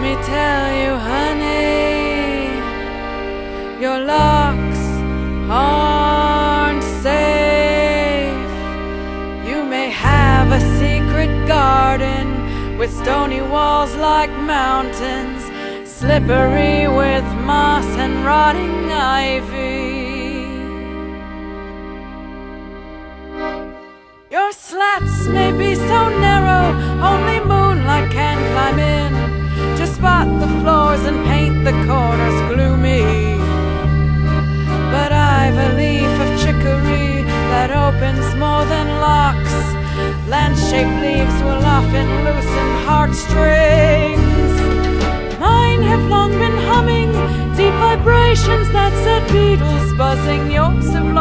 me tell you, honey, your locks aren't safe. You may have a secret garden with stony walls like mountains, slippery with moss and rotting ivy. Your slats may be so narrow, only moonlight can climb in to spot the floors and paint the corners gloomy. But I've a leaf of chicory that opens more than locks. Land-shaped leaves will often loosen heartstrings. Mine have long been humming deep vibrations that set beetles buzzing. Yours have